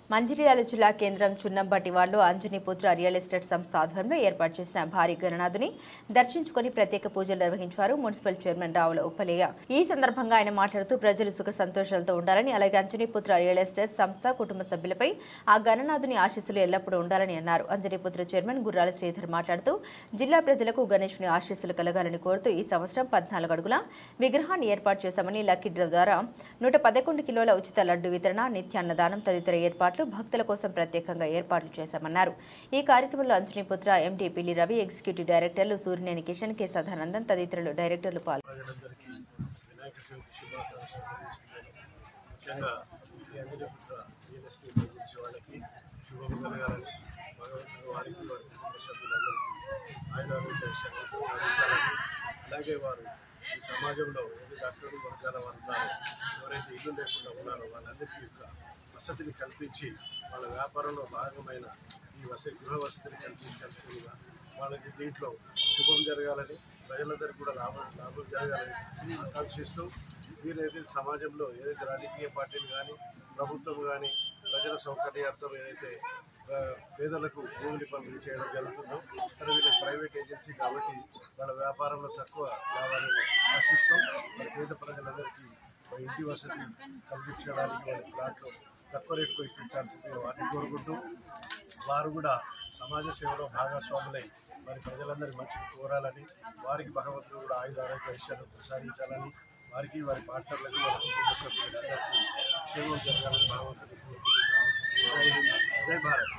మంచిర్యాల జిల్లా కేంద్రం చున్నంబట్టివాడలో Anjaniputra real estate సంస్థ ఆధ్వర్యంలో ఏర్పాటు చేసిన భారీ గణనాథుని దర్శించుకుని ప్రత్యేక పూజలు నిర్వహించారు మున్సిపల్ చైర్మన్ రావుల ఉప్పలయ్య. ఈ సందర్భంగా ఆయన మాట్లాడుతూ ప్రజలు సుఖ సంతోషాలతో ఉండాలని, అలాగే అంజనీపుత్ర రియల్ ఎస్టేట్ సంస్థ కుటుంబ సభ్యులపై ఆ గణనాథుని ఆశీస్సులు ఎల్లప్పుడూ ఉండాలని అన్నారు. అంజనీపుత్ర చైర్మన్ గుర్రాల శ్రీధర్ మాట్లాడుతూ జిల్లా ప్రజలకు గణేశుని ఆశీస్సులు కలగాలని కోరుతూ ఈ సంవత్సరం 14 అడుగుల విగ్రహాన్ని ఏర్పాటు చేశామని, లక్కీ డ్రా ద్వారా 111 కిలోల ఉచిత లడ్డు వితరణ, నిత్యాన్నదానం తదితర ఏర్పాట్లు భక్తుల కోసం ప్రత్యేకంగా ఏర్పాట్లు చేశామన్నారు. ఈ కార్యక్రమంలో అంజనీపుత్ర ఎండీ పిల్లి రవి, ఎగ్జిక్యూటివ్ డైరెక్టర్లు సూర్యనేని కిషన్, కె సదానందన్ తదితరులు డైరెక్టర్లు పాల్గొన్నారు. సమాజంలో డాక్టర్లు వర్గాల వారు ఎవరైతే ఇల్లు లేకుండా ఉన్నారో వాళ్ళందరికీ వసతిని కల్పించి వాళ్ళ వ్యాపారంలో భాగమైన ఈ గృహ వసతిని కల్పించాల్సిందిగా వాళ్ళకి దీంట్లో శుభం జరగాలని, ప్రజలందరికీ కూడా లాభం జరగాలని ఆకాంక్షిస్తూ వీరైతే సమాజంలో ఏదైతే రాజకీయ పార్టీలు కానీ ప్రభుత్వం కానీ ప్రజల సౌకర్యార్థం ఏదైతే పేదలకు భూమిని పంపిణీ చేయడం జరుగుతుందో, కానీ వీళ్ళకి ప్రైవేట్ ఏజెన్సీ కాబట్టి వాళ్ళ వ్యాపారంలో తక్కువ లాభాలను ఆశిస్తూ పేద ప్రజలందరికీ ఇంటి వసతి కల్పించడానికి వాళ్ళ ప్లాట్లు తక్కువ రేటుకు ఇప్పించాల్సిందిగా వారిని కోరుకుంటూ, వారు కూడా సమాజ సేవలో భాగస్వాములై మరి ప్రజలందరి మంచిని కోరాలని, వారికి భగవంతుడు కూడా ఆయుధారోగ్య విషయాలు ప్రసాదించాలని, వారికి వారి పార్ట్నర్లకు వారి కుటుంబ సభ్యులందరికీ క్షేమం జరగాలని భగవంతుడికి కోరుకుంటున్నాను. జై భారత్.